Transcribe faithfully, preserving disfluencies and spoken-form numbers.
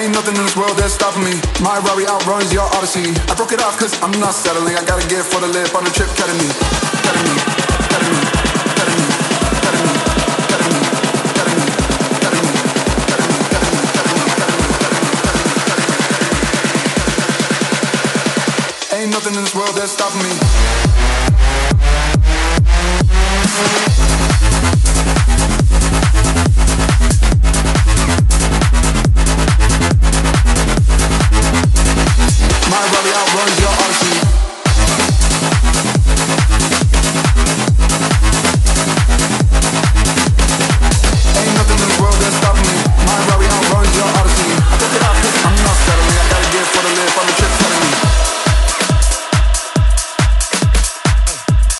Ain't nothing in this world that's stopping me. My Rari outruns your Odyssey. I broke it off cause I'm not settling. I gotta get for the lip on the trip, kidding me, kidding me, kidding me, kidding me, kidding me, kidding me, kidding me, kidding me, kidding me, kidding me, kidding me. Ain't nothing in this world that's stopping me.